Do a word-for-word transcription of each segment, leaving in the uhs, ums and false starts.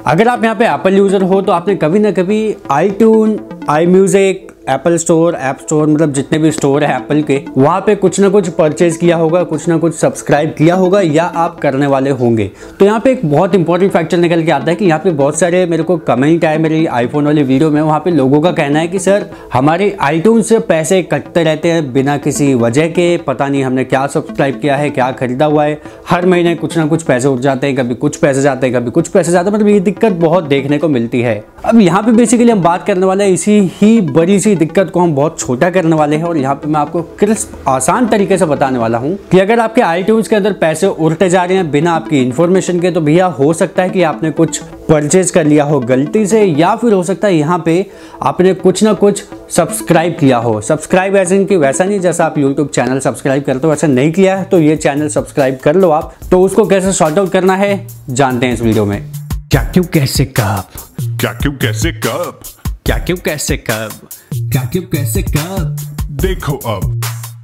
अगर आप यहाँ पे एप्पल यूज़र हो तो आपने कभी ना कभी iTune, iMusic, Apple store, app store, मतलब जितने भी स्टोर है एप्पल के, वहाँ पे कुछ ना कुछ परचेज किया होगा, कुछ ना कुछ सब्सक्राइब किया होगा या आप करने वाले होंगे। तो यहाँ पे एक बहुत इंपॉर्टेंट फैक्टर निकल के आता है कि यहाँ पे बहुत सारे मेरे को कमेंट आए मेरी आईफोन वाली वीडियो में। वहाँ पे लोगों का कहना है कि सर हमारे आईट्यून से पैसे कटते रहते हैं बिना किसी वजह के, पता नहीं हमने क्या सब्सक्राइब किया है, क्या खरीदा हुआ है, हर महीने कुछ ना कुछ पैसे उठ जाते हैं, कभी कुछ पैसे जाते हैं, कभी कुछ पैसे जाते हैं। मतलब ये दिक्कत बहुत देखने को मिलती है। अब यहाँ पे बेसिकली हम बात करने वाले हैं इसी ही बड़ी सी दिक्कत को हम बहुत छोटा करने वाले हैं और यहाँ पे मैं आपको क्रिस्प आसान तरीके से बताने वाला हूँ कि अगर आपके आईट्यून्स के अंदर पैसे उड़ते जा रहे हैं बिना आपकी इन्फॉर्मेशन के, तो भैया हो सकता है कि आपने कुछ परचेज कर लिया हो गलती से, या फिर हो सकता है यहाँ पे आपने कुछ ना कुछ सब्सक्राइब किया हो। सब्सक्राइब ऐसे इनकी वैसा नहीं जैसा आप यूट्यूब चैनल सब्सक्राइब करते हो, वैसा नहीं किया है तो ये चैनल सब्सक्राइब कर लो आप। तो उसको कैसे सॉर्ट आउट करना है जानते हैं इस वीडियो में। क्या क्यों कैसे कब, क्या क्यों कैसे कब, क्या क्यों कैसे कब, क्या क्यों कैसे कब, देखो अब,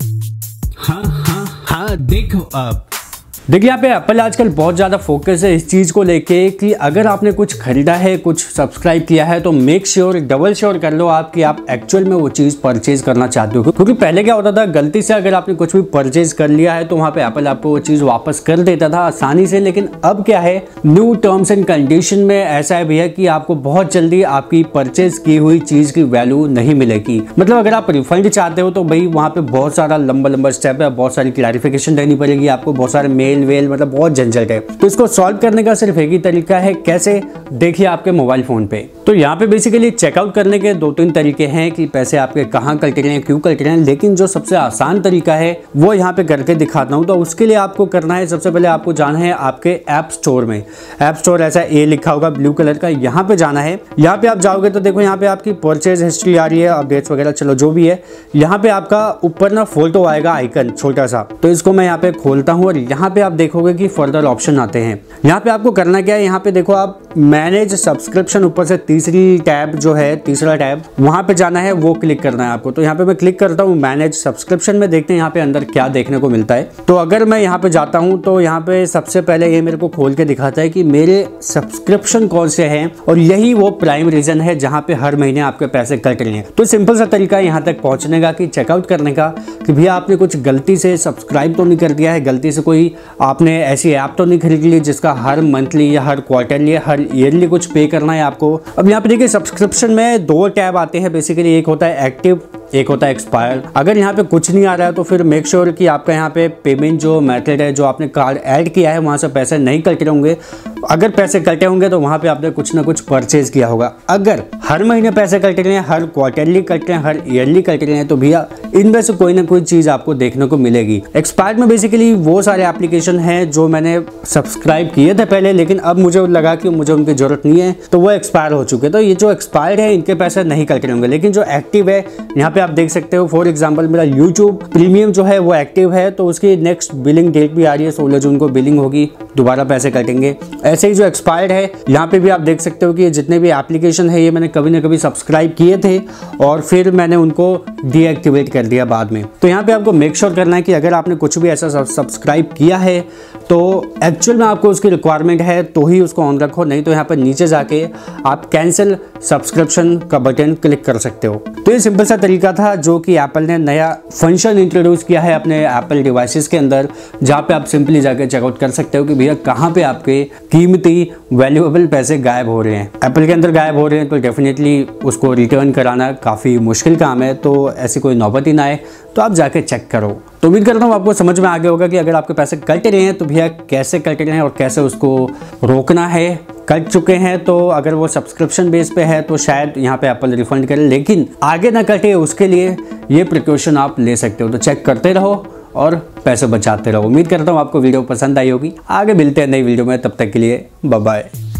हाँ हाँ हाँ देखो अब। देखिए यहाँ पे एप्पल आजकल बहुत ज़्यादा फोकस है इस चीज़ को लेके कि अगर आपने कुछ खरीदा है, कुछ सब्सक्राइब किया है, तो मेक श्योर, डबल श्योर कर लो आप कि आप एक्चुअल में वो चीज़ परचेज करना चाहते हो। क्योंकि पहले क्या होता था, गलती से अगर आपने कुछ भी परचेज कर लिया है तो वहाँ पे एप्पल आपको वो चीज़ वापस कर देता था आसानी से। लेकिन अब क्या है, न्यू टर्म्स एंड कंडीशन में ऐसा है भैया कि आपको बहुत जल्दी आपकी परचेज की हुई चीज़ की वैल्यू नहीं मिलेगी। मतलब अगर आप रिफंड चाहते हो तो भाई वहाँ पे बहुत सारा लंबा लंबा स्टेप है, बहुत सारी क्लैरिफिकेशन देनी पड़ेगी आपको, बहुत सारे मेल वेल, मतलब बहुत झंझट है। तो इसको सॉल्व करने का सिर्फ एक ही तरीका है, कैसे, देखिए आपके मोबाइल फोन पे। तो यहाँ पे बेसिकली चेकआउट करने के दो तीन तरीके हैं कि पैसे आपके कहाँ कट रहे हैं, क्यों कट रहे हैं। लेकिन जो सबसे आसान तरीका है वो यहाँ पे करके दिखाता हूँ। तो उसके लिए आपको करना है, सबसे पहले आपको जाना है आपके ऐप स्टोर में। ऐप स्टोर ऐसा ए लिखा होगा ब्लू कलर का, यहाँ पे जाना है। यहाँ पे आप जाओगे तो देखो यहाँ पे आपकी परचेज हिस्ट्री आ रही है, अपडेट्स वगैरह, चलो जो भी है। यहाँ पे आपका ऊपर ना फोटो आएगा आइकन छोटा सा, तो इसको मैं यहाँ पे खोलता हूँ और यहाँ पे आप देखोगे कि फर्दर ऑप्शन आते हैं। यहाँ पे आपको करना क्या है, यहाँ पे देखो आप मैनेज सब्सक्रिप्शन, ऊपर से तीसरी टैब जो है, तीसरा टैब, वहां पे जाना है, वो क्लिक करना है आपको। तो यहाँ पे मैं क्लिक करता हूँ मैनेज सब्सक्रिप्शन में, देखते हैं यहाँ पे अंदर क्या देखने को मिलता है। तो अगर मैं यहाँ पे जाता हूँ तो यहाँ पे सबसे पहले ये मेरे को खोल के दिखाता है कि मेरे सब्सक्रिप्शन कौन से हैं, और यही वो प्राइम रीजन है जहाँ पे हर महीने आपके पैसे कट रहे हैं। तो सिंपल सा तरीका है यहाँ तक पहुँचने का, कि चेकआउट करने का, कि भैया आपने कुछ गलती से सब्सक्राइब तो नहीं कर दिया है, गलती से कोई आपने ऐसी ऐप तो नहीं खरीद ली जिसका हर मंथली या हर क्वार्टरली या हर ईयरली कुछ पे करना है आपको। अब यहाँ पे देखिए सब्सक्रिप्शन में दो टैब आते हैं बेसिकली, एक होता है एक्टिव, एक होता है एक्सपायर। अगर यहाँ पे कुछ नहीं आ रहा है तो फिर मेक श्योर कि आपका यहाँ पे पेमेंट जो मेथड है, जो आपने कार्ड ऐड किया है, वहाँ से पैसे नहीं कटे होंगे। अगर पैसे कटे होंगे तो वहाँ पे आपने कुछ ना कुछ परचेज किया होगा। अगर हर महीने पैसे कट रहे हैं, हर क्वार्टरली कट रहे हैं, हर ईयरली कट रहे हैं, तो भैया इनमें से कोई ना कोई चीज़ आपको देखने को मिलेगी। एक्सपायर में बेसिकली वो सारे एप्लीकेशन हैं जो मैंने सब्सक्राइब किए थे पहले, लेकिन अब मुझे लगा कि मुझे उनकी जरूरत नहीं है तो वो एक्सपायर हो चुके। तो ये जो एक्सपायर्ड है इनके पैसे नहीं कट रहे होंगे। लेकिन जो एक्टिव है, यहाँ पे आप देख सकते हो, फॉर एग्जांपल मेरा यूट्यूब प्रीमियम जो है वो एक्टिव है, तो उसकी नेक्स्ट बिलिंग डेट भी आ रही है, सोलह जून को बिलिंग होगी, दोबारा पैसे कटेंगे। ऐसे ही जो एक्सपायर्ड है, यहाँ पे भी आप देख सकते हो कि जितने भी एप्लीकेशन है ये मैंने कभी ना कभी सब्सक्राइब किए थे और फिर मैंने उनको डीएक्टिवेट कर दिया बाद में। तो यहाँ पे आपको मेक श्योर करना है कि अगर आपने कुछ भी ऐसा सब्सक्राइब किया है तो एक्चुअल में आपको उसकी रिक्वायरमेंट है तो ही उसको ऑन रखो, नहीं तो यहाँ पर नीचे जाके आप कैंसिल सब्सक्रिप्शन का बटन क्लिक कर सकते हो। तो ये सिंपल सा तरीका था जो कि एप्पल ने नया फंक्शन इंट्रोड्यूस किया है अपने एप्पल डिवाइसेस के अंदर, जहाँ पे आप सिंपली जाके चेकआउट कर सकते हो कि भैया कहाँ पे आपके कीमती वैल्यूएबल पैसे गायब हो रहे हैं। एप्पल के अंदर गायब हो रहे हैं तो डेफिनेटली उसको रिटर्न कराना काफ़ी मुश्किल काम है, तो ऐसी कोई नौबत ही ना आए, तो आप जाके चेक करो। तो उम्मीद करता हूँ आपको समझ में आ गया होगा कि अगर आपके पैसे कट रहे हैं तो भैया कैसे कट रहे हैं और कैसे उसको रोकना है। कट चुके हैं तो अगर वो सब्सक्रिप्शन बेस पे है तो शायद यहाँ पे एप्पल रिफंड करे, लेकिन आगे ना कटे उसके लिए ये प्रिकॉशन आप ले सकते हो। तो चेक करते रहो और पैसे बचाते रहो। उम्मीद करता हूँ आपको वीडियो पसंद आई होगी। आगे मिलते हैं नई वीडियो में, तब तक के लिए बाय बाय।